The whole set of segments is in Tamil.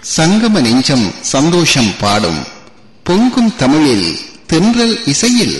சங்கம நெஞ்சம் சந்தோஷம் பாடும் பொங்கும் தமிழில் தென்றல் இசையில்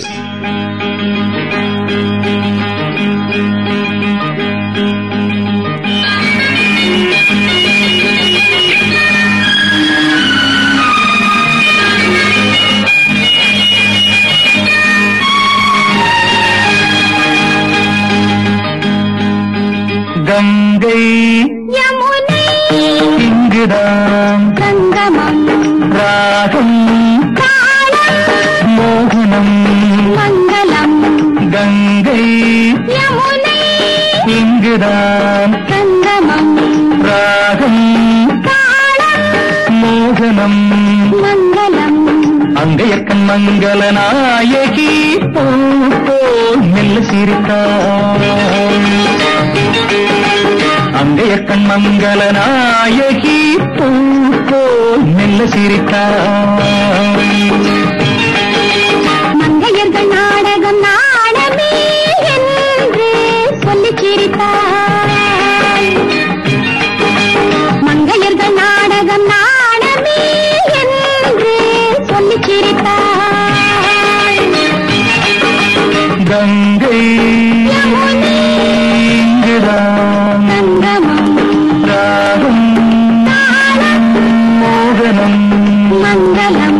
கங்கை யமுனை இங்குதான் சங்கமம் ராகம் தாளம் மோகனம் மங்களம் கங்கை யமுனை இங்குதான் சங்கமம் ராகம் தாளம் மோகனம் மங்களம் அங்கையர்க்கண் மங்கள நாயகி போல் மெல்ல சிரித்தாள் அங்கையர்க்கண் மங்கள நாயகி போல் மெல்ல சிரித்தாள் மங்கையர்கள் நாடகம் நாடமே என்று சொல்லி சிரித்தாள் மங்கையர்கள் நாடகம் நாடமே என்று சொல்லி சிரித்தாள் கங்கை யமுனை இங்குதான் சங்கமம் ராகம் தாளம் மோகனம் மங்களம்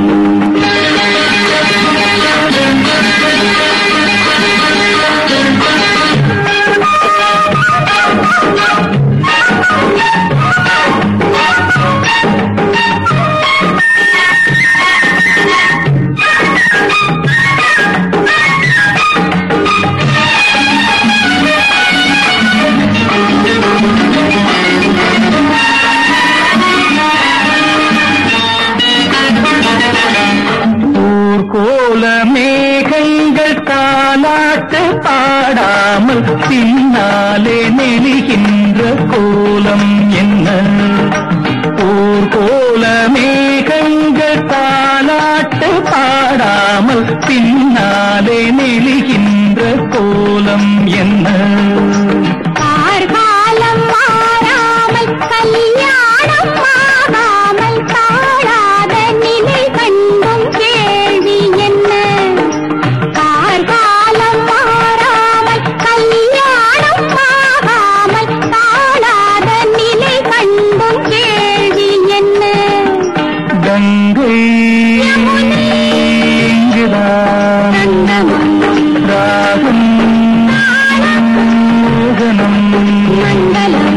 பாடாமல் பின்னாலே நெளிகின்ற கோலம் என்ன ஊர்கோல மேகங்கள் தாலாட்டு பாடாமல் பின்னாலே நெளிகின்ற கோலம் என்ன கார்காலம் மாறாமல் கல்யாணம் ஆகாமல் தாழாத நிலை கண்டும் கேள்வி என்ன கார்காலம் மாறாமல் கல்யாணம் ஆகாமல் தாழாத நிலை கண்டும் கேள்வி என்ன கங்கை யமுனை இங்குதான் சங்கமம் ராகம் தாளம் மோகனம் மங்களம்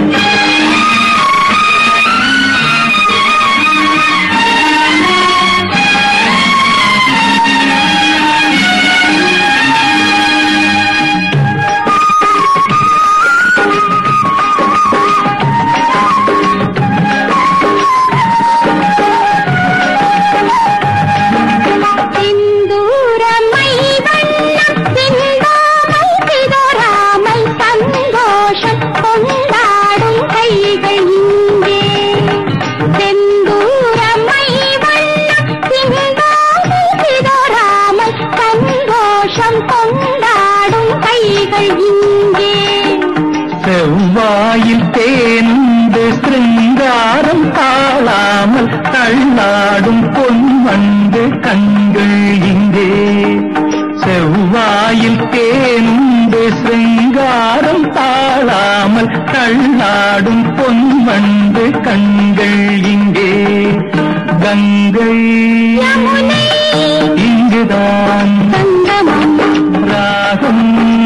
செவ்வாயில் தேனுண்டு சிருங்காரம் தாழாமல் தள்ளாடும் பொன்வண்டு கண்கள் இங்கே செவ்வாயில் தேனுண்டு சிருங்காரம் தாழாமல் தள்ளாடும் பொன்வண்டு கண்கள் இங்கே கங்கை யமுனை இங்குதான் சங்கமம் ராகம்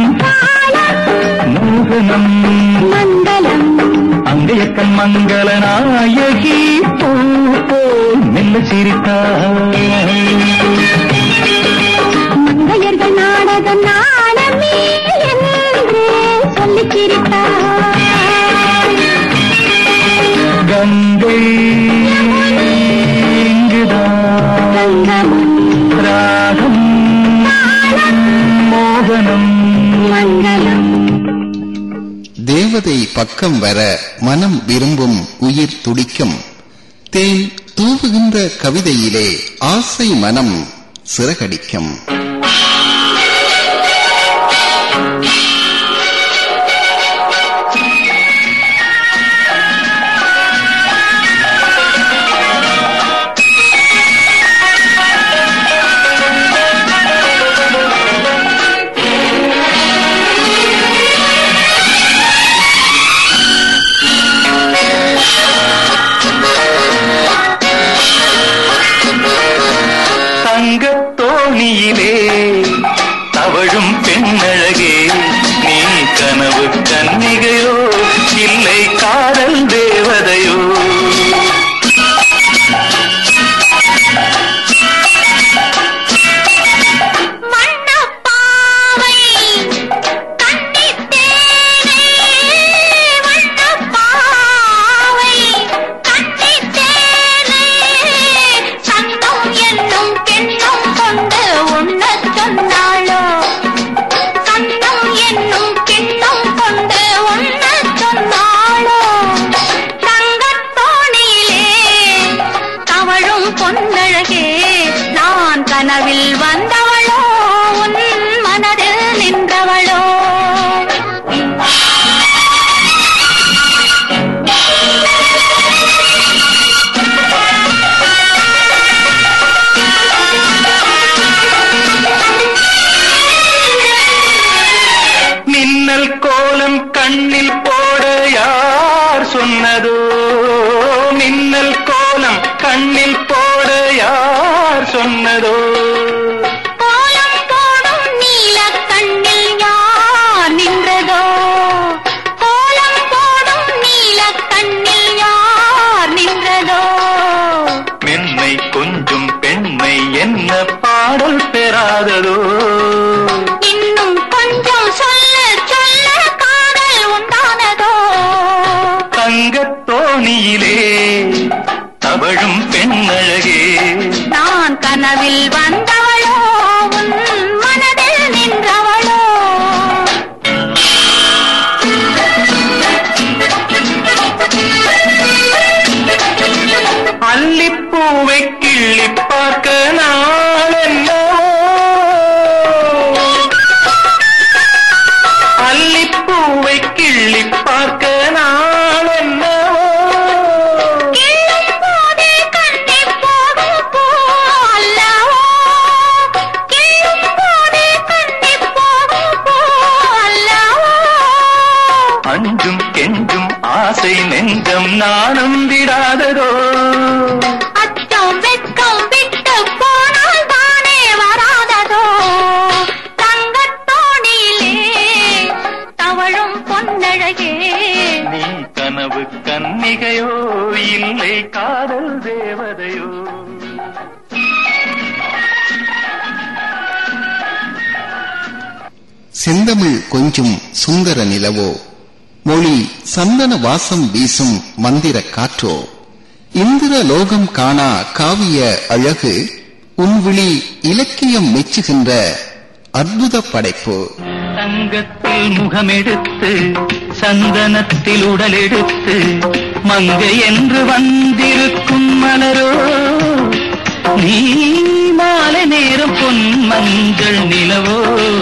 மோகனம் மங்களம் அங்கையர்க்கண் மங்கள நாயகி போல் மெல்ல சிரித்தாள் மங்கையர்கள் நாடகம் நாடமே என்று சொல்லி சிரித்தாள் கங்கை இங்குதான் சங்கமம் ராகம் தாளம் மோகனம் மங்களம் தேவதை பக்கம் வர மனம் விரும்பும் உயிர் துடிக்கும் தேன் தூவுகின்ற கவிதையிலே ஆசை மனம் சிறகடிக்கும் மின்னல் கோலம் கண்ணில் போட யார் சொன்னதோ? கோலம் போடும் நீல கண்ணில் யார் நின்றதோ? கோலம் போடும் நீல கண்ணில் யார் நின்றதோ? மென்மை கொஞ்சம் பெண்மை என்ன பாடல் பெறாததோ? இன்னும் கொஞ்சம் சொல்ல சொல்ல காதல் உண்டானதோ? தங்கத்தோணியிலே தவழும் பெண்ணழகே, நான் கனவில் வந்தவளோ உன் மனதில் நின்றவளோ? அல்லிப்பூவை கிள்ளி பார்க்க நாளென்னோ, அல்லிப்பூவை கிள்ளி பார்க்க நாளென்னோ, கிள்ளும் போதே கண்ணே போகும் பூ அல்லவோ? கிள்ளும் போதே கண்ணே போகும் பூ அல்லவோ? அஞ்சும் கெஞ்சும் ஆசை நெஞ்சம் நாணம் விடாததோ? அச்சம் வெட்கம் விட்டு போனால் தானே வராததோ? தங்கத்தோணியிலே தவழும் பொன்னழகே, நீ கனவு கன்னிகையோ இல்லை காதல் தேவதையோ? செந்தமிழ் கொஞ்சும் சுந்தர நிலவோ, மொழி சந்தன வாசம் வீசும் மந்திர காற்றோ, இந்திர லோகம் காணா காவிய அழகு, உன்விழி இலக்கியம் மெச்சுகின்ற அற்புத படைப்பு. தங்கத்தில் முகமெடுத்து சந்தனத்தில் உடலெடுத்து மங்கை என்று வந்திருக்கும் மலரோ, நீ மாலை நேரம் பொன் மஞ்சள் நிலவோ.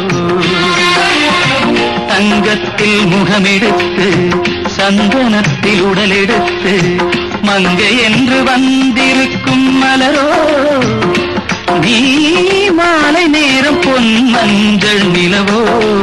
தங்கத்தில் முகமெடுத்து சந்தனத்தில் உடலெடுத்து மங்கை என்று வந்திருக்கும் மலரோ, நீ மாலை நேரம் பொன் மஞ்சள் நிலவோ.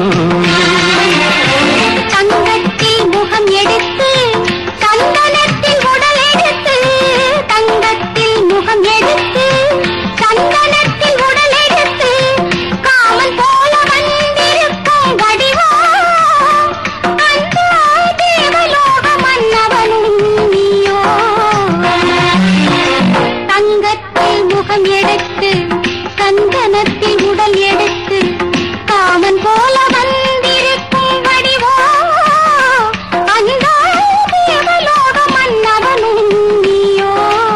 தங்கத்தில் முகம் எடுத்து சந்தனத்தில் உடல் எடுத்து, தங்கத்தில் முகம் எடுத்து சந்தனத்தில் உடல் எடுத்து, காமன் போல வந்திருக்கும் வடிவோ, அந்த தேவலோக மன்னவனும் நீயோ. தங்கத்தில் முகம் எடுத்து சந்தனத்தில் உடல் எடுத்து, காமன் போல வந்திருக்கும் வடிவோ, அந்த தேவலோக மன்னவனும் நீயோ.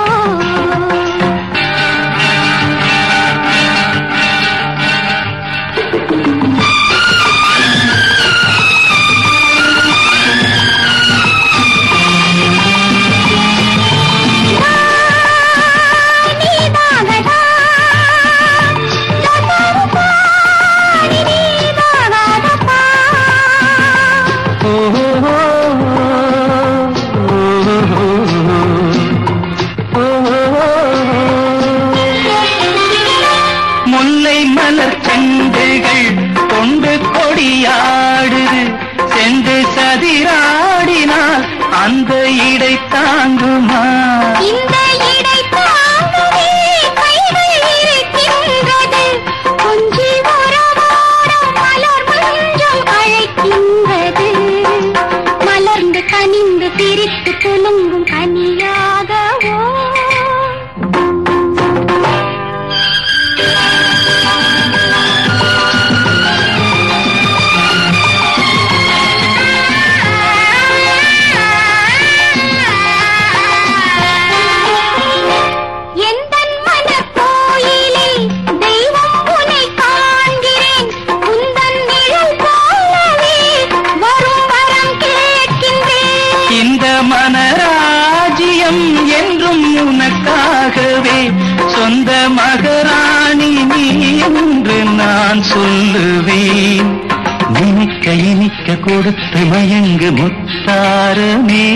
நீதானடா லதருபா, நீதானடா. முல்லை மலர் செண்டுகள் கொண்டு கொடியாடுது, செண்டு சதிராடினால் அந்த இடை தாங்குமா? இந்த இடை தாங்கவே கைகள் இருக்கின்றது, கொஞ்சி உறவாடும் மலர் மஞ்சள் அழைக்கின்றது, மலர்ந்து கனிந்து பிரித்து குலுங்கும் கனியாகவோ. எந்தன் மனக்கோயிலில் தெய்வம் உன்னை காண்கிறேன், உந்தன் நிழல் போலவே வரும் வரம் கேட்கின்றேன். இந்த மனராஜ்யம் என்றும் உனக்காகவே, சொந்த மகராணி நீ என்று நான் சொல்லுவேன். நினைக்க இனிக்க கொடுத்து மயங்கு முத்தாரமே.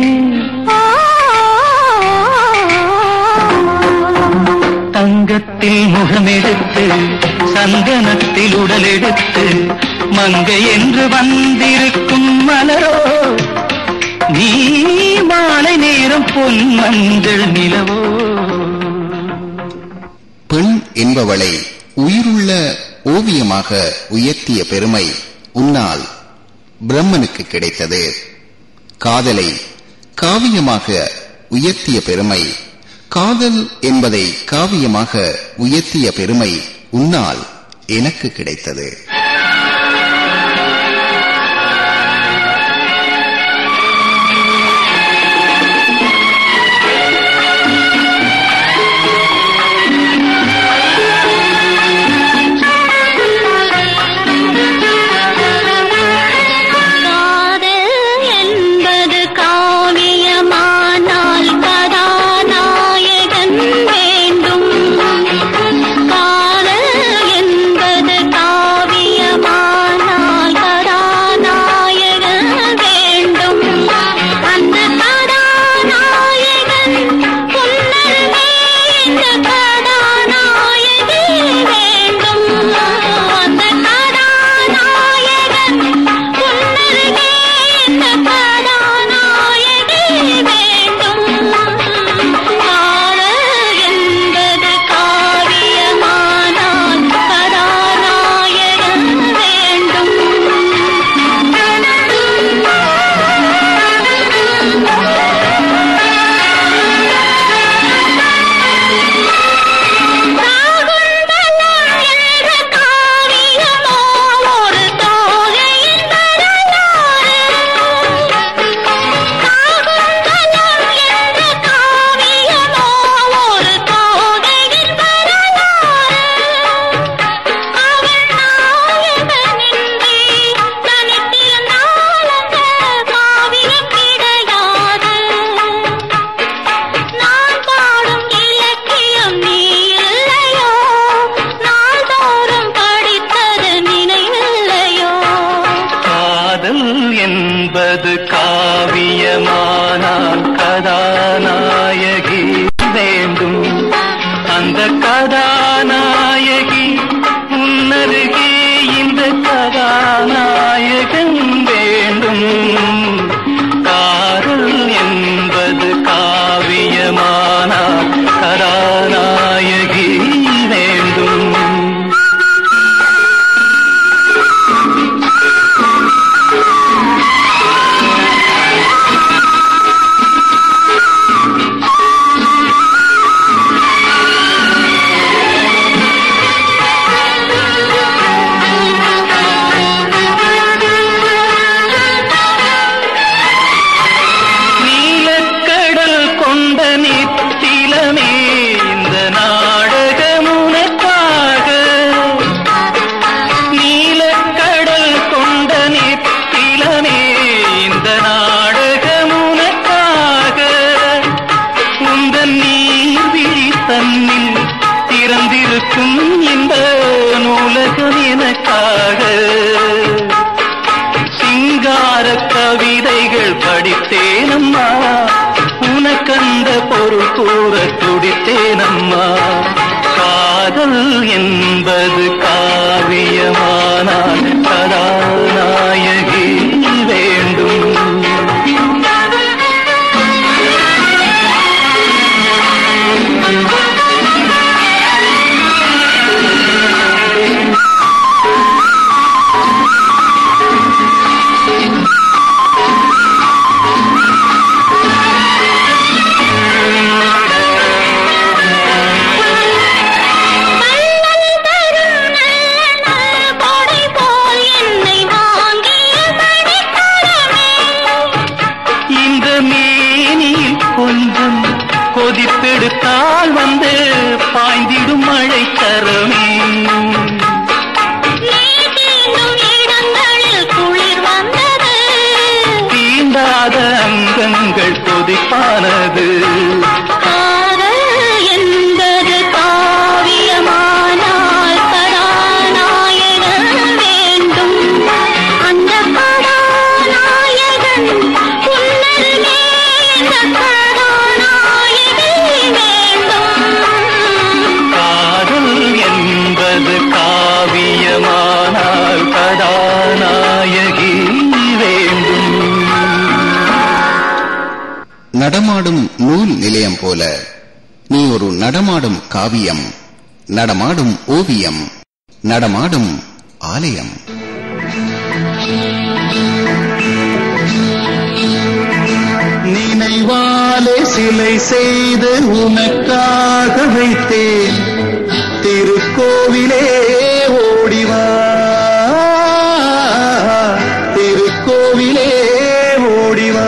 தங்கத்தில் முகமெடுத்து சந்தனத்தில் உடலெடுத்து மங்கை என்று வந்திருக்கும் மலரோ, நீ மாலை நேரம் பொன் மஞ்சள் நிலவோ. பெண் என்பவளை உயிருள்ள ஓவியமாக உயர்த்திய பெருமை உன்னால் பிரம்மனுக்கு கிடைத்தது. காதலை காவியமாக உயர்த்திய பெருமை, காதல் என்பதை காவியமாக உயர்த்திய பெருமை உன்னால் எனக்கு கிடைத்தது. நடமாடும் நூல் நிலையம் போல நீ ஒரு நடமாடும் காவியம், நடமாடும் ஓவியம், நடமாடும் ஆலயம். நினைவாலே சிலை செய்து உனக்காக வைத்தேன், திருக்கோவிலே ஓடிவா, திருக்கோவிலே ஓடிவா.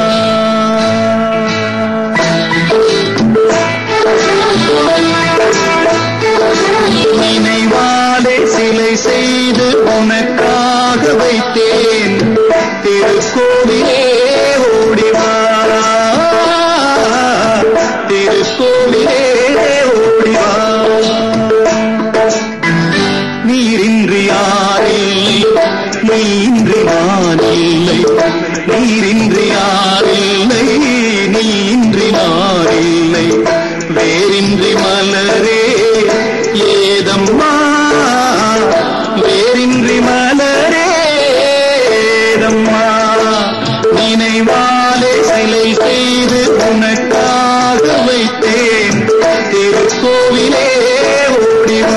நினைவாலே சிலை செய்து உனக்காக வைத்தேன், திருக்கோவிலே ஓடிவா, திருக்கோவிலே ஓடிவா. நீரின்றி யாரில்லை, நீன்றி நானில்லை, நீரின்றி யாரில்லை, நீன்றி நானில்லை, வேரின்றி மலரே ஏதம்மா, வேரின்றி மலரே ஏதம்மா. நினைவாலே சிலை செய்து உனக்காக வைத்தேன், திருக்கோவிலே ஓடிவா.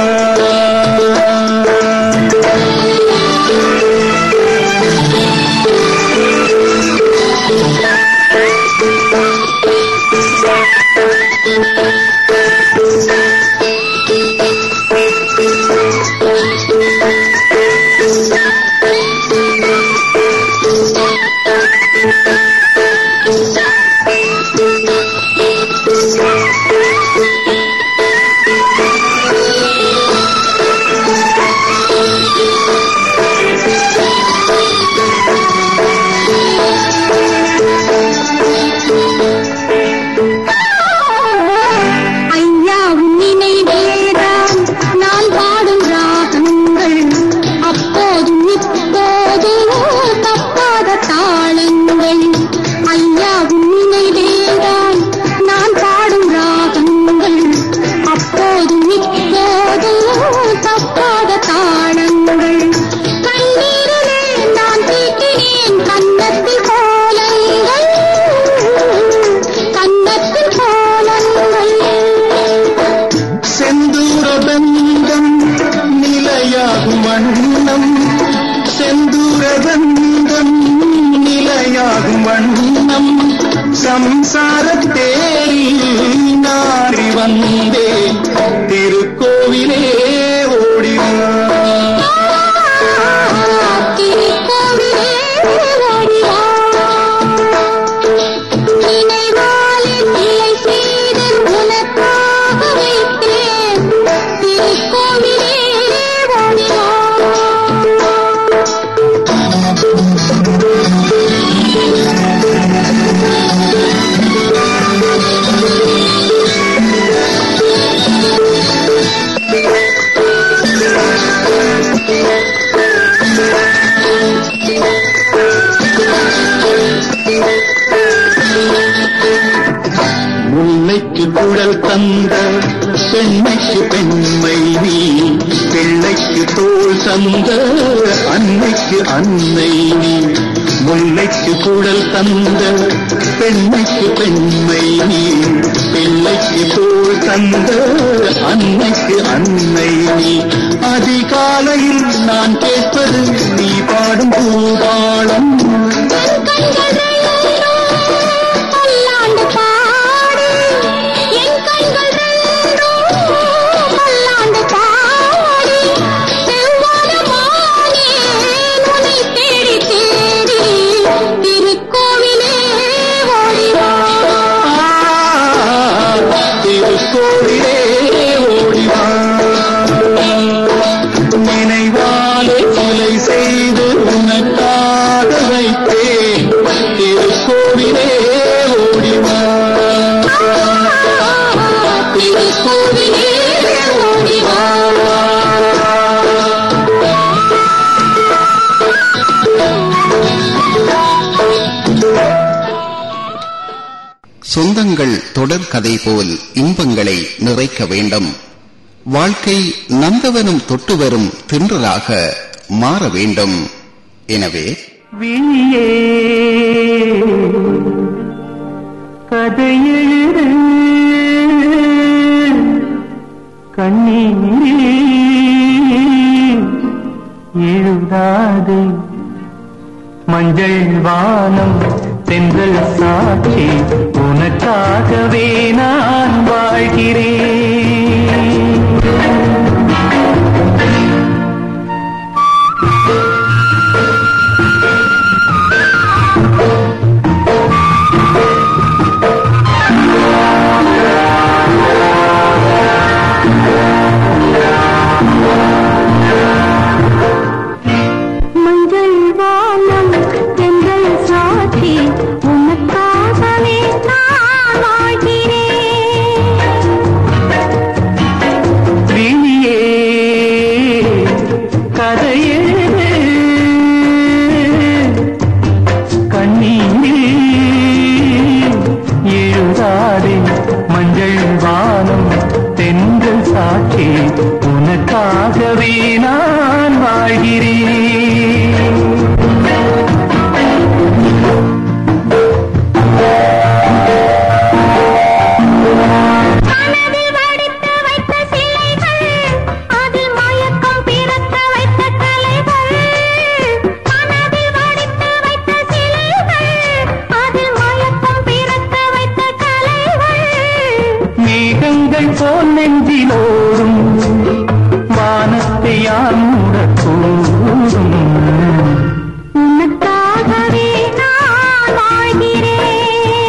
குழல் தந்த பெண்மைக்கு பெண்மை நீ, பிள்ளைக்கு தோள் தந்த அன்னைக்கு அன்னை நீ. முல்லைக்கு குழல் தந்த பெண்மைக்கு பெண்மை நீ, பிள்ளைக்கு தோள் தந்த அன்னைக்கு அன்னை நீ. அதிகாலையில் நான் கேட்பது நீ பாடும் பூபாளம். நினைவாலே சிலை செய்து உனக்காக வைத்தேன், திருக்கோவிலே ஓடிவா, திருக்கோவிலே ஓடிவா. சொந்தங்கள் தொடர் கதை போல் இன்பங்களை நிறைக்க வேண்டும். வாழ்க்கை நந்தவனும் தொட்டு வரும் தின்றலாக மாற வேண்டும். எனவே விழியே கதை எழுது கண்ணீரில் எழுதாது மஞ்சள் வானம் தென்றல் சாட்சி உனக்காகவே நான் வாழ்கிறேன். உனக்காகவே நான் வாழ்கிறேன். மேகங்கள் போல் நெஞ்சிலோடும் வானத்தை யார் மூடக்கூடும். உனக்காகவே நான் வாழ்கிறேன்.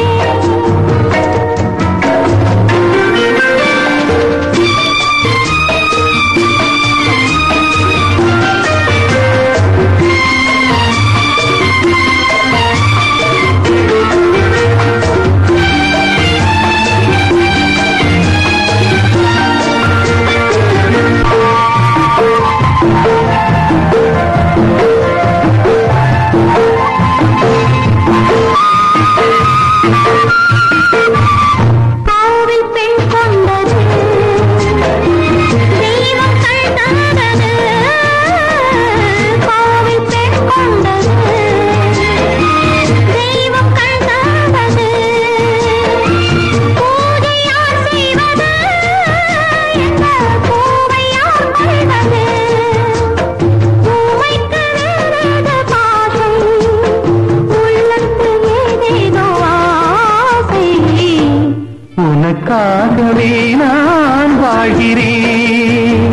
உனக்காகவே நான் வாழ்கிறேன்.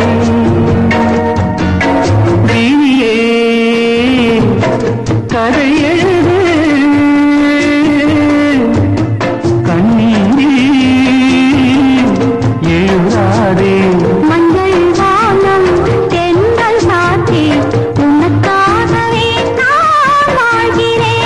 நீயே கதை எழுது கண்ணீரில் எழுதாதே மஞ்சள் வானம் தென்றல் சாட்சி உனக்காகவே நான் வாழ்கிறேன்.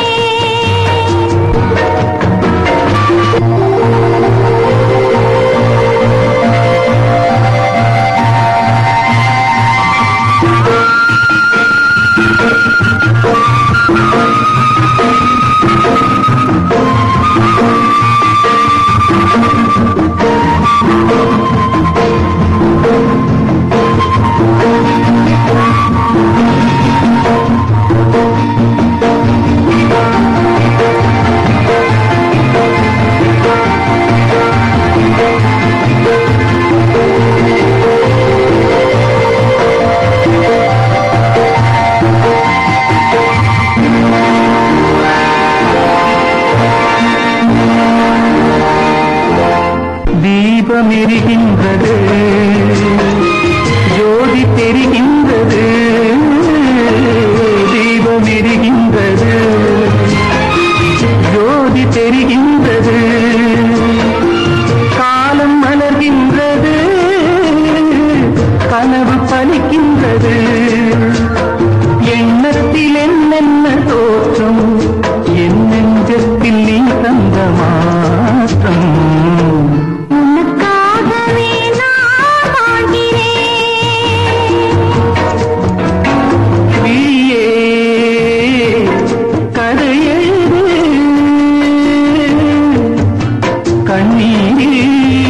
தீபம் எரிகின்றது ஜோதி தெரிகின்றது. தீபம் எரிகின்றது ஜோதி தெரிகின்றது. காலம் மலர்கின்றது கனவு பலிக்கின்றது. எண்ணத்தில் என்னென்ன தோற்றம் என் நெஞ்சத்தில் நீ தந்த மாற்றம். உனக்காகவே நான் வாழ்கிறேன். நீயே கதை எழுது கண்ணீரில்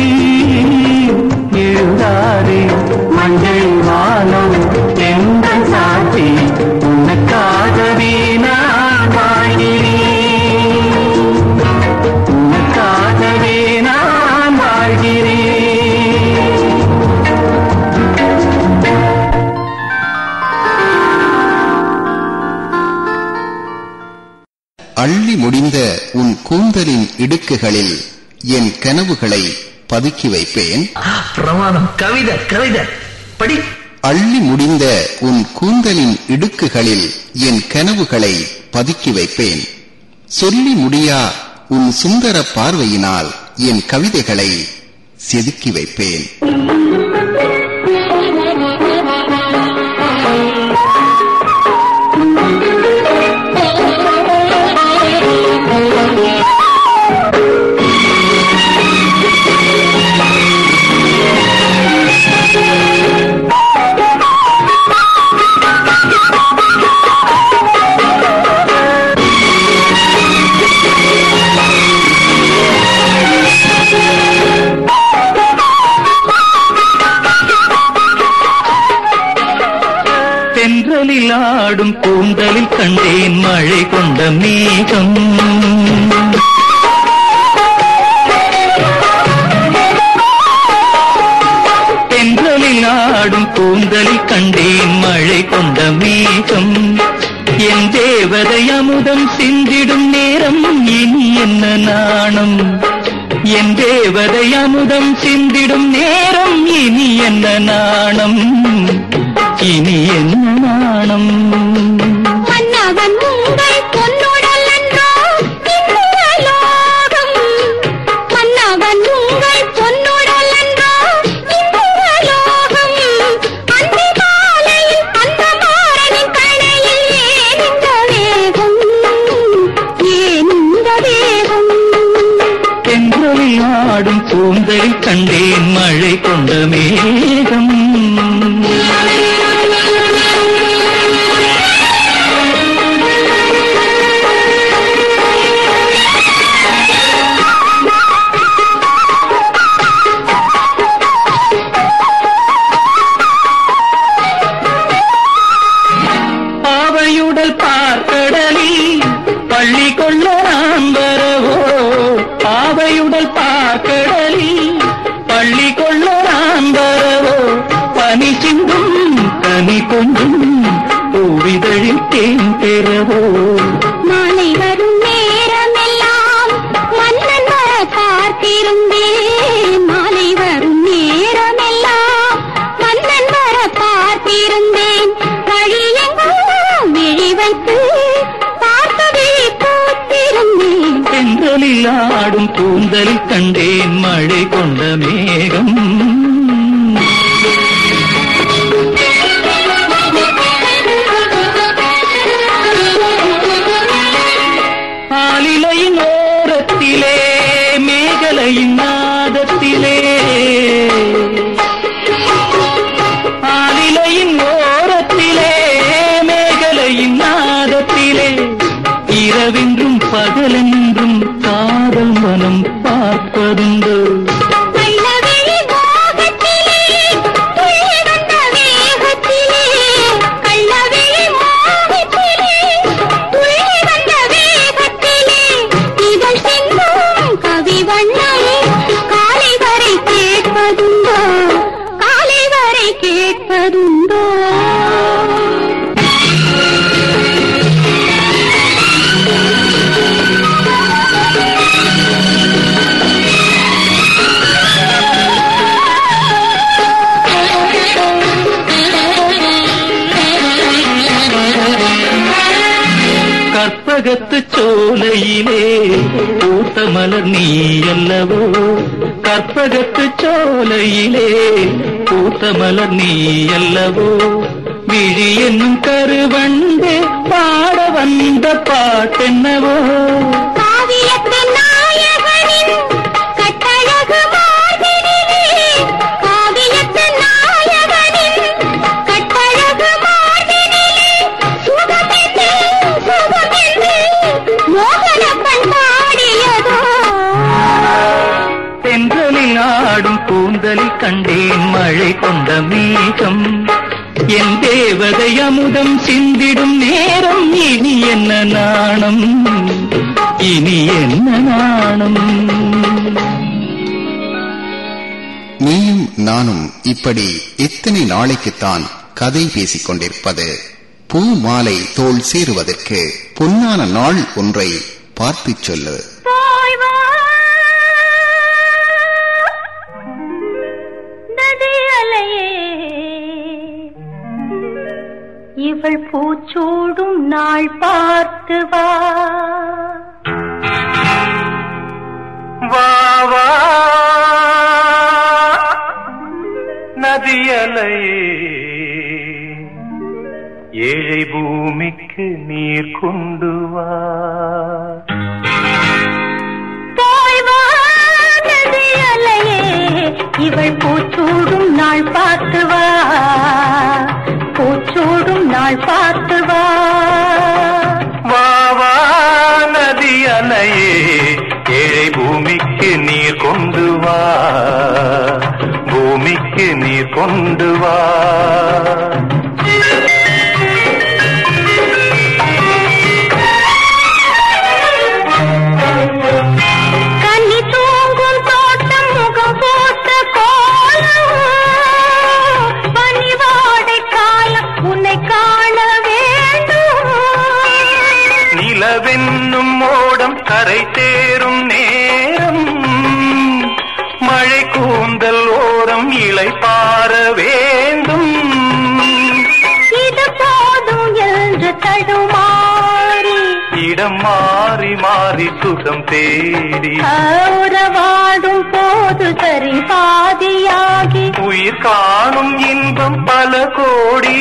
எழுதாதே மஞ்சள் வானம் தென்றல் சாட்சி உனக்காகவே நான் வாழ்கிறேன். உனக்காக கூந்தலின் இடுக்குகளில் என் கனவுகளை பதுக்கி வைப்பேன். பிரமாதம். கவிதை கவிதை படி. அள்ளி முடிந்த உன் கூந்தலின் இடுக்குகளில் என் கனவுகளை பதுக்கி வைப்பேன். சொல்லி முடியா உன் சுந்தர பார்வையினால் என் கவிதைகளை செதுக்கி வைப்பேன். ஆடும் கூந்தலில் கண்டேன் மழை கொண்ட மேகம். தென்றலில் ஆடும் கூந்தலில் கண்டேன் மழை கொண்ட மேகம். என் தேவதை அமுதம் சிந்திடும் நேரம் இனி என்ன நாணம். என் தேவதை அமுதம் சிந்திடும் நேரம் இனி என்ன நாணம். இனி என்ன நாணம். மன்னவன் உங்கள் பொன்னுடல் என்றோ இந்திரலோகம். மன்னவன் உங்கள் பொன்னுடல் என்றோ இந்திரலோகம். அந்த மாலையில் அந்த மாறனின் கணையில் ஏன் இந்த வேகம். ஏன் இந்த வேகம். தென்றலில் ஆடும் கூந்தலில் கண்டேன் மழை கொண்ட மேகம். பள்ளி கொள்ள நான் வரவோ. பாவையுடல் பார்க்கடலில் பள்ளி கொள்ள நான் வரவோ. பனி சிந்தும் கனி கொஞ்சும் பூவிதழில் தேன் பெறவோ. மாலை வரும் நேரமெல்லாம் மன்னன் வர பார்த்திருந்தேன். மாலை வரும் நேரமெல்லாம் மன்னன் வர பார்த்திருந்தேன். வழியெங்கும் விழி வைத்து தென்றலில் ஆடும் கூந்தலில் கண்டேன் மழை கொண்ட மேகம். ஆலிலையின் ஓரத்திலே மேகலையின் நாதத்திலே. ஆலிலையின் ஓரத்திலே மேகலையின் நாதத்திலே. இரவென்றும் பகலென்றும் காதல் மனம் பார்ப்பதுண்டு. காலை வரை கேட்பதுண்டோ. காலை வரை கேட்பதுண்டோ. கற்பகத்து சோலையிலே பூத்த மலர் நீ அல்லவோ. கற்பகத்து சோலையிலே பூத்த மலர் நீ அல்லவோ. விழி என்னும் கருவண்டு பாட வந்த பாட்டென்னவோ. காவியத்தின் நாயகனின் கட்டழகு மார்பினிலே. காவியத்தின் நாயகனின் கட்டழகு மார்பினிலே. சுகமென்று சுகமென்று மோகன கண் பாடியதோ. தென்றலில் ஆடும் கூந்தலில் கண்டேன் மழை கொண்ட மேகம். என் தேவதை அமுதம் சிந்திடும் நேரம் இனி என்ன நாணம். இனி என்ன நாணம். நீயும் நானும் இப்படி எத்தனை நாளைக்குத்தான் கதை பேசிக் கொண்டிருப்பது. பூ மாலை தோள் சேருவதற்கு பொன்னான நாள் ஒன்றை பார்த்துச் சொல்லு. இவள் பூச்சூடும் நாள் பார்த்து வா வா வா நதியலையே ஏழை பூமிக்கு நீர் கொண்டு வா போய் வா நதியலையே இவள் பூச்சூடும் நாள் பார்த்து வா பூச்சூடும் நாள் பார்த்து வா வா வா நதியலையே ஏழை பூமிக்கு நீர் கொண்டு வா பூமிக்கு நீர் கொண்டு வா கன்னி தூங்கும் தோட்டம் முகம் போட்ட கோலம் பனிவாடை காலம் உன்னை காண வேண்டும் நிலவென்னும் மோடம் கரை தேரும் நேரம் மழை கூந்தல் ஓரம் இலை பார வேண்டும் இது போதும் என்று தடுமாறி இடம் மாறி மாறி சுகம் தேடி உறவாடும் போது சரி பாதியாகி உயிர் காணும் இன்பம் பல கோடி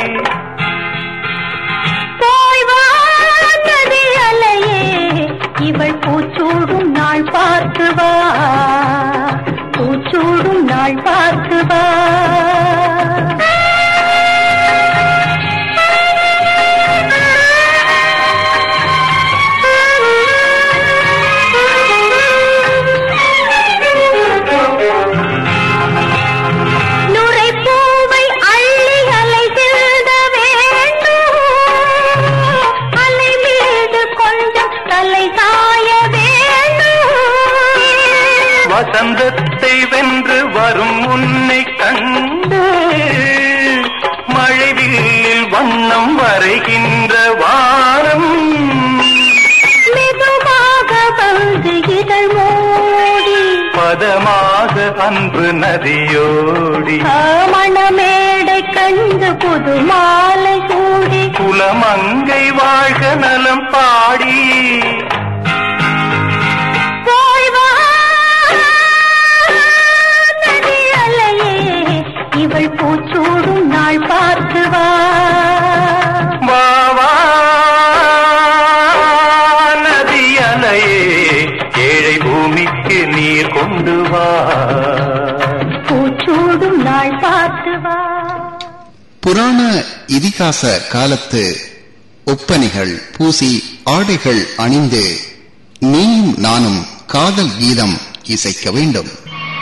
போய் வா நதியலையே இவள் பூச்சூடும் நாள் பார்த்து வா பூச்சூடும் நாள் பார்த்து வா நுரைப்பூவை அள்ளி அலை செல்ல வேண்டும் அலை மீது கொஞ்சம் தலை சாய வேண்டும் வசந்தத்தை வென்று வரும் உன்னை கண்டு மழைவில்லில் வண்ணம் வரைகின்ற வானம் மெதுவாக வந்து இதழ் மூடி பதமாக அன்பு நதியோடி மணமேடை கண்டு புது மாலை சூடி குலமங்கை வாழ்க நலம் பாடி போய் வா நதியலையே இவள் பூச்சூடும் நாள் பார்த்து வா வா வா நதியலையே ஏழை பூமிக்கு நீர் கொண்டு வா பூச்சூடும் நாள் பார்த்து வா புராண இதிகாச காலத்து ஒப்பனைகள் பூசி ஆடைகள் அணிந்து நீயும் நானும் காதல் கீதம் இசைக்க வேண்டும்.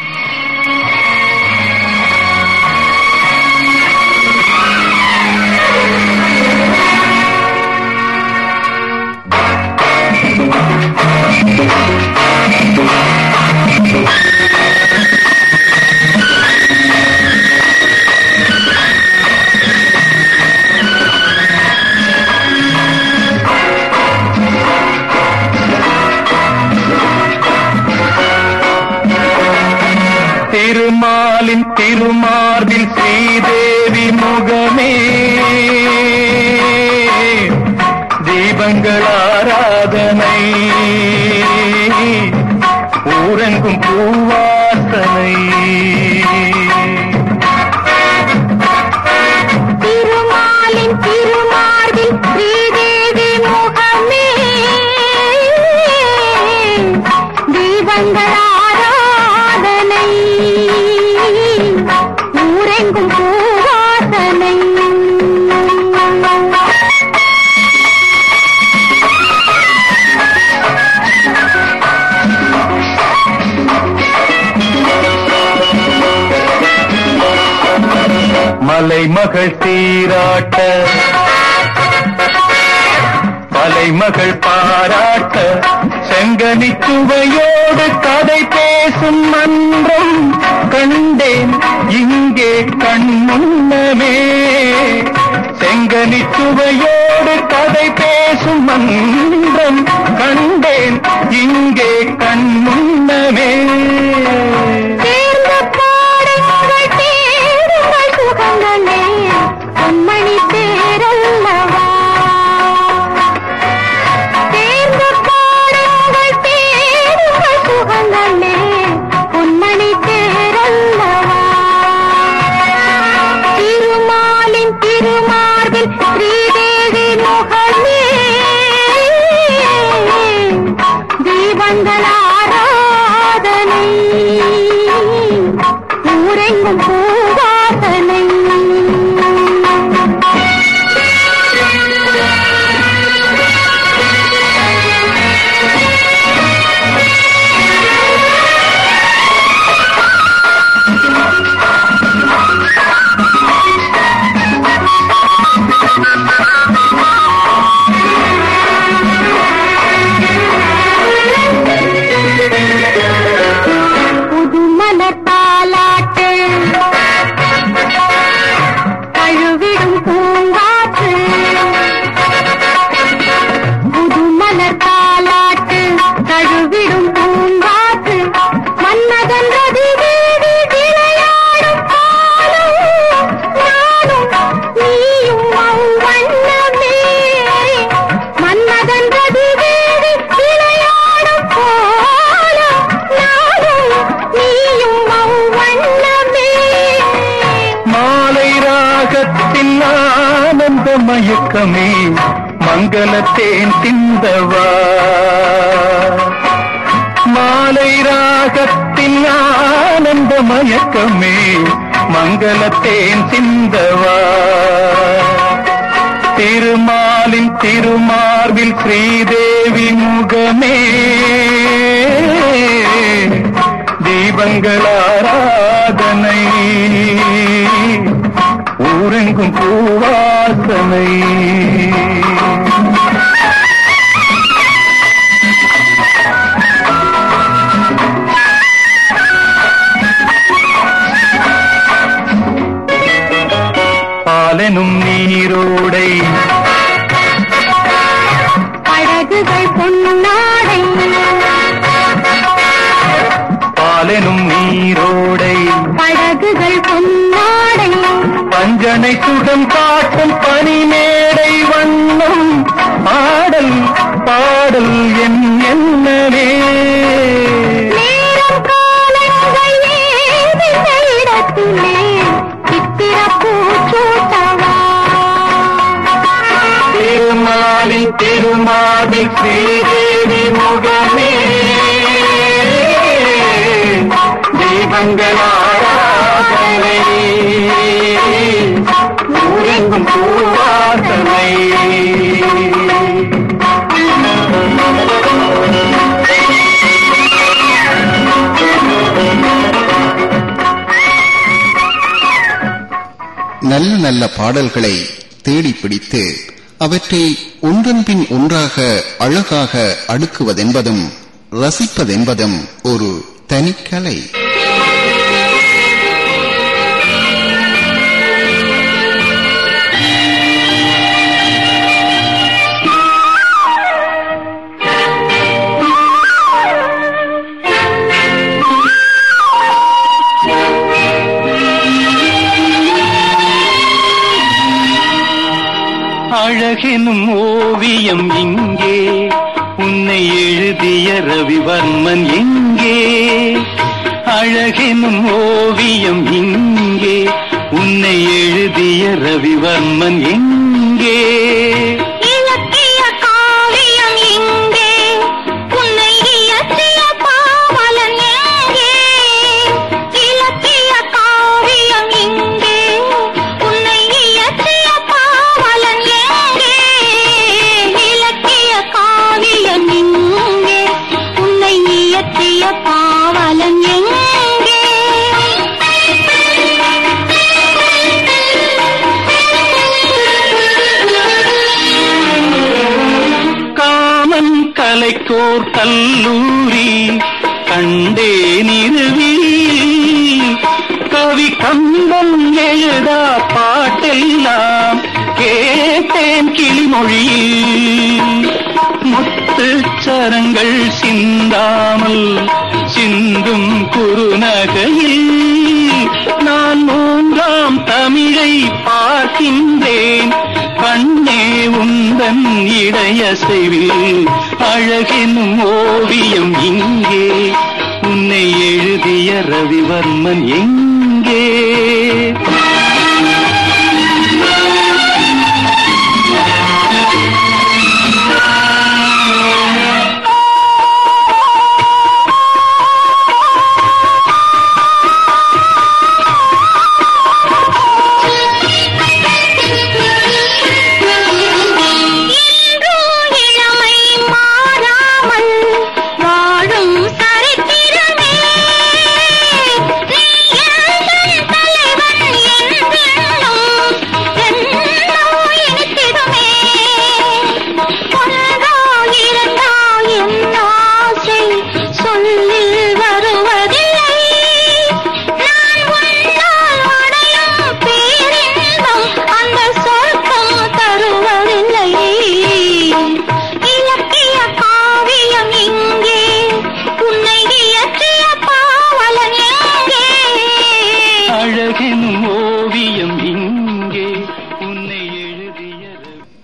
திருமாலின் திருமார்பில் ஸ்ரீதேவி முகமே தீபங்கள் ஆராதனை ஊரெங்கும் பூவாசனை திருமாலின் திருமார்பில் ஸ்ரீதேவி முகமே தீபங்கள் ஆராதனை ஊரெங்கும் பூவாசனை மலைமகள் சீராட்ட மலைமகள் பாராட்ட செங்கனி சுவையோடு கதை பேசும் மன்றம் கண்டேன் இங்கே கண் முன்னமே செங்கனி சுவையோடு கதை பேசும் மன்றம் கண்டேன் இங்கே கண் முன்னமே சுகங்களே பொன்மணி தேரல் நானும் பூவாசனை. மயக்கமே மங்களத்தேன் திந்தவா, மாலை ராகத்தின் ஆனந்த மயக்கமே மங்களத்தேன் சிந்தவா. திருமாலின் திருமார்பில் ஸ்ரீதேவி முகமே தீபங்கள் ஆராதனை, ஊரெங்கும் பூவாசனை. பாலெனும் நீரோடை படகுகள் பொன்னாடை, பாலெனும் நீரோடை படகுகள் பொன்னாடை, பஞ்சனை சுகம் காட்டும் பனிமேடை வண்ணம் பாடல் பாடல் என் என்னவே. நேரம் காலங்கள் ஏதின இடத்திலே சித்திரப்பூ சூட்டவா. திருமாலின் திருமாலில் ஸ்ரீதேவி முகமே தீபங்கள் ஆராதனை, ஊரெங்கும் பூவாசனை. நல்ல நல்ல பாடல்களை தேடி பிடித்து அவற்றை ஒன்றன் பின் ஒன்றாக அழகாக அடுக்குவதென்பதும் ரசிப்பதென்பதும் ஒரு தனிக்கலை. அழகெனும் ஓவியம் இங்கே, உன்னை எழுதிய ரவிவர்மன் எங்கே? அழகெனும் ஓவியம் இங்கே, உன்னை எழுதிய ரவிவர்மன் எங்கே? இலக்கிய காவியம் எங்கே, உன்னை இயற்றிய பாவலன் எங்கே? இலக்கிய காவியம் எங்கே, உன்னை இயற்றிய பாவலன் எங்கே? இலக்கிய காவியம் எங்கே, உன்னை இயற்றிய பாவலன் எங்கே? கலைக்கோர் கல்லூரி கண்டேன் இருவில், கவி கம்பன் எழுதா பாட்டெல்லாம் கேட்டேன் கிளிமொழியில். முத்துச்சரங்கள் சிந்தாமல் சிந்தும் குறுநகையில் நான் மூன்றாம் தமிழை பார்க்கின்றேன் கண்ணே உந்தன் இடையசைவில். அழகெனும் ஓவியம் இங்கே, உன்னை எழுதிய ரவிவர்மன் எங்கே?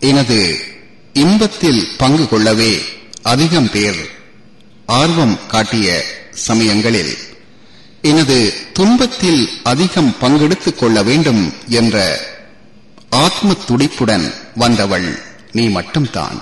எனது இன்பத்தில் பங்கு கொள்ளவே அதிகம் பேர் ஆர்வம் காட்டிய சமயங்களில் எனது துன்பத்தில் அதிகம் பங்கெடுத்துக் கொள்ள வேண்டும் என்ற ஆத்ம துடிப்புடன் வந்தவள் நீ மட்டும்தான்.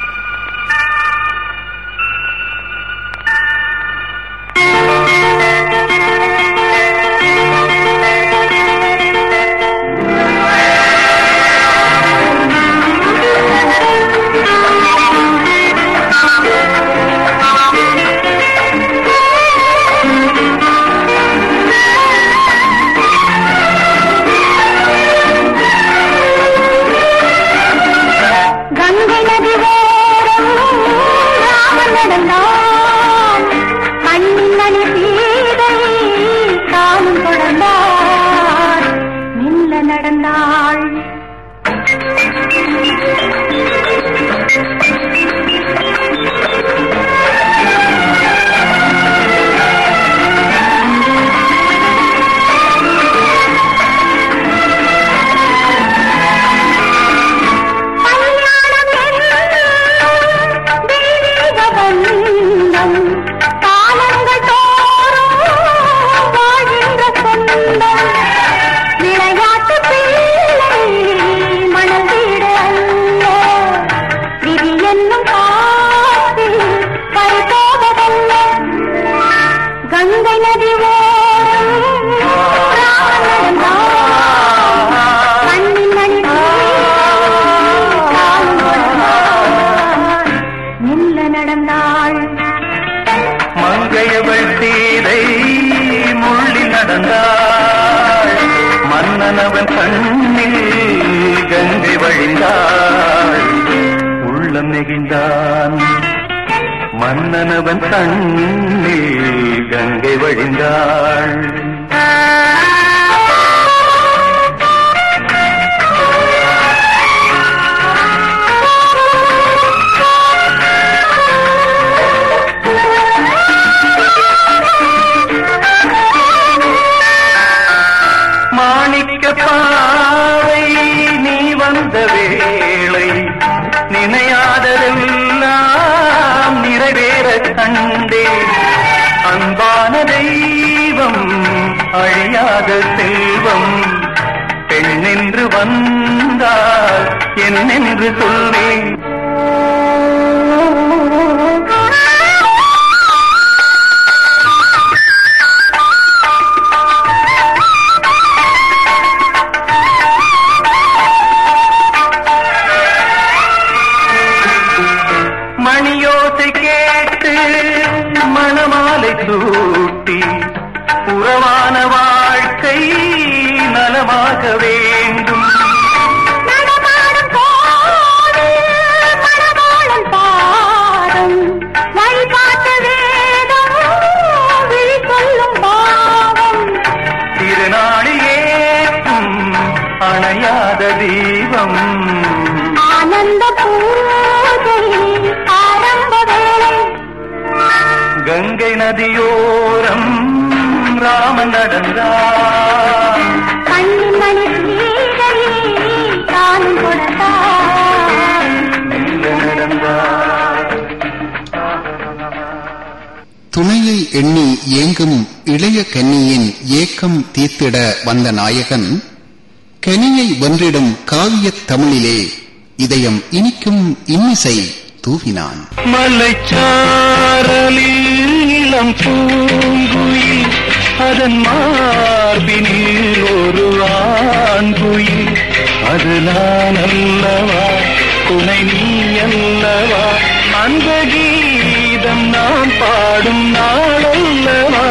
மன்னனவன் கண்ணில் கங்கை வழிந்தாள். மாணிக்க பாவை நீ வந்த வேளை நினையாததெல்லாம் நிறைவேற கண்டே. அன்பான தெய்வம் அழியாத செல்வம் பெண்ணென்று வந்தால் என்னென்று சொல்வேன். மணியோசை கேட்டு மணமாலை சூட்டி உறவான வாழ்க்கை நலமாக வேண்டும். திருநாளில் ஏற்றும் அணையாத தீபம் ஆனந்த கங்கை நதியோரம் ராமன் நடந்தார். கண்மணி தானும் கொடுத்தார். துணையை எண்ணி ஏங்கும் இளைய கன்னியின் ஏக்கம் தீர்த்திட வந்த நாயகன் கனியை வென்றிடும் காவியத் தமிழிலே இதயம் இனிக்கும் இன்னிசை தூவினான். மலைச்சாரலில் இளம் பூங்குயில் அதன் மார்பினில் ஒரு ஆண்குயில். அது நான் அல்லவா துணை நீ அல்லவா அந்த கீதம் நான் பாடும் நாளல்லவா.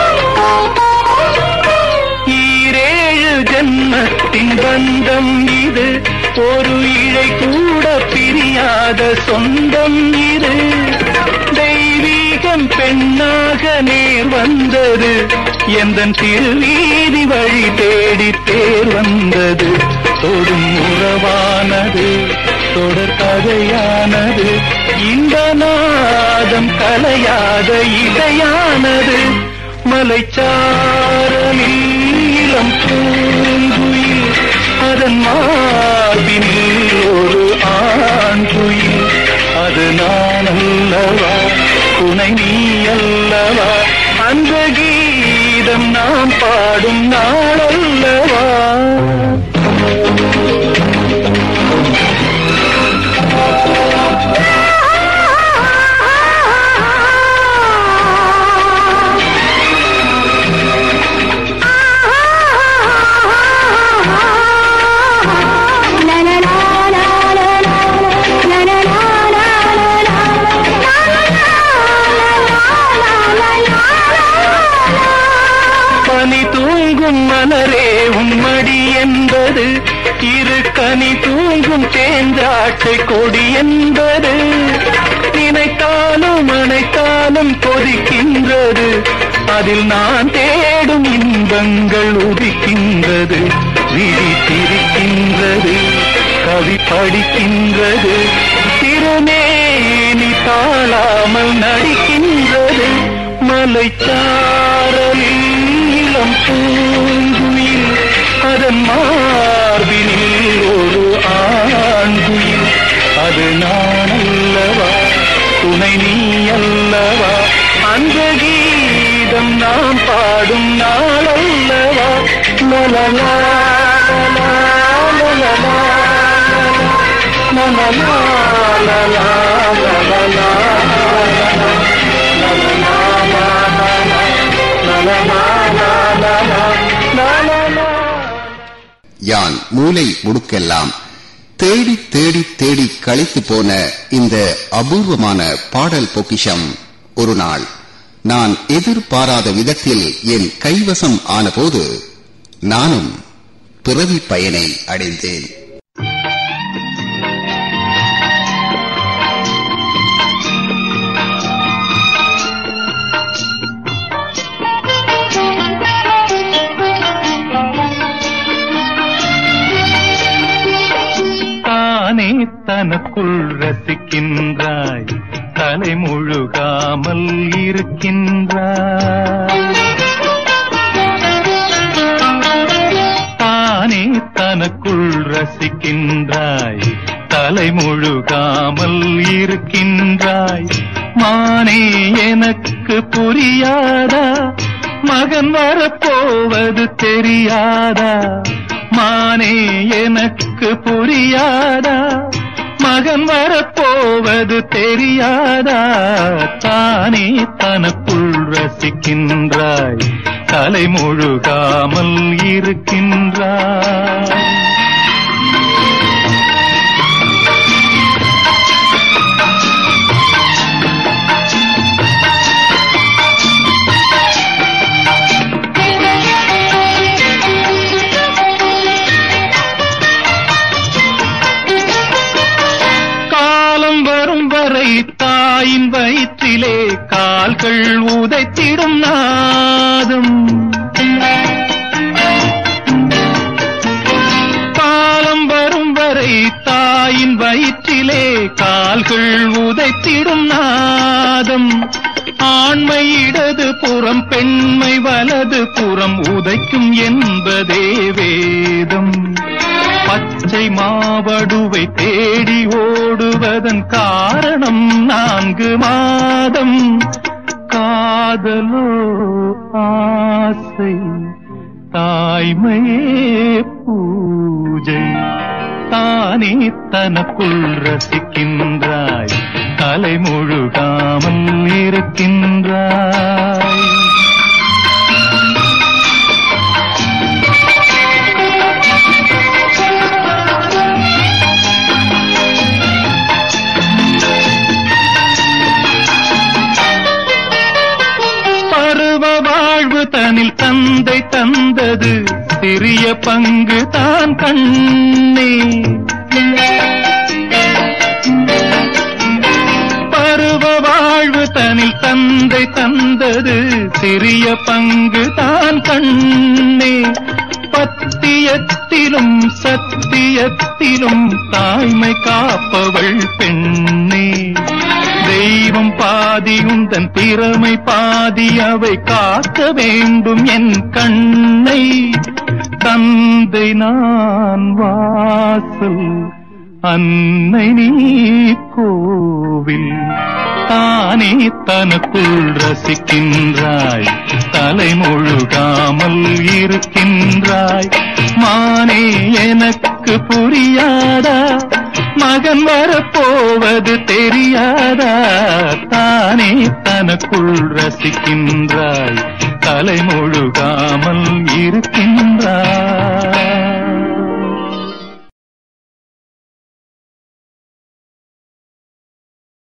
பந்தம் இது, ஒரு இழை கூட பிரியாத சொந்தம் இது. தெய்வீகம் பெண்ணாக நேர் வந்தது, எந்தன் திருவீதி வழி தேடி தேர் வந்தது. தொடும் உறவானது, தொடர் கதையானது, இந்த நாதம் கலையாத இடையானது. மலைச்சாரலில் இளம் பூங்குயில், அதன் மார்பினில் ஒரு ஆண் குயில். அது நான் அல்லவா, துணை நீ அல்லவா, அந்த கீதம் நாம் பாடும் நாளல்லவா. மலரே உம்மடி என்பது, இரு கனி தூங்கும் தேங்காட்டை கொடி என்பது. நினைத்தாலும் அனைத்தாலும் கொதிக்கின்றது, அதில் நான் தேடும் இன்பங்கள் உதிக்கின்றது. விழித்திருக்கின்றது, கவி படிக்கின்றது, திருமேனி தாழாமல் நடிக்கின்றது. மலைச்சாரலில் இளம் பூங்குயில், அதன் மார்பினில் ஒரு ஆண்குயில். அது நான் அல்லவா, துணை நீ அல்லவா, அந்த கீதம் நாம் பாடும் நாளல்லவா. லலலா லலலா லலலா லலலா லலலா யான் மூலை முடுக்கெல்லாம் தேடி தேடி தேடி களைத்து போன இந்த அபூர்வமான பாடல் பொக்கிஷம் ஒரு நாள் நான் எதிர்பாராத விதத்தில் என் கைவசம் ஆனபோது நானும் பிறவி பயனை அடைந்தேன். தனக்குள் ரசிக்கின்றாய், தலை முழுகாமல் இருக்கின்றாய். தானே தனக்குள் ரசிக்கின்றாய், தலை முழுகாமல் இருக்கின்றாய். மானே எனக்கு புரியாதா, மகன் வரப்போவது தெரியாதா. மானே எனக்கு புரியாதா, மகன் வரப்போவது தெரியாதா. தானே தனக்குள் ரசிக்கின்றாய், தலை முழுகாமல் இருக்கின்றாய். தாயின் வயிற்றிலே கால்கள் உதைத்திடும் நாதம். காலம் வரும் வரை தாயின் வயிற்றிலே கால்கள் உதைத்திடும் நாதம். ஆண்மை இடது புறம், பெண்மை வலது புறம் உதைக்கும் என்பதே வேதம். பச்சை மாவடுவை தேடி ஓடுவதன் காரணம் 4 மாதம். காதலோ ஆசை, தாய்மையே பூஜை. தானே தனக்குள் ரசிக்கின்றாய், தலை முழுகாமல் இருக்கின்றாய். தனில் தந்தை தந்தது சிறிய பங்கு தான் கண்ணே. பருவ வாழ்வு தனில் தந்தை தந்தது சிறிய பங்கு தான் கண்ணே. பத்தியத்திலும் சத்தியத்திலும் தாய்மை காப்பவள் பெண்ணே. தெய்வம் பாதி உந்தன் திறமை பாதி, அவை காக்க வேண்டும் என் கண்ணை. தந்தை நான் வாசல், அன்னை நீ கோவில். தானே தனக்குள் ரசிக்கின்றாய், தலைமுழுகாமல் இருக்கின்றாய். மானே எனக்கு புரியாதா, மகன் வரப்போவது தெரியாதா. தானே தனக்குள் ரசிக்கின்றாய், தலைமுழுகாமல் இருக்கின்றாய்.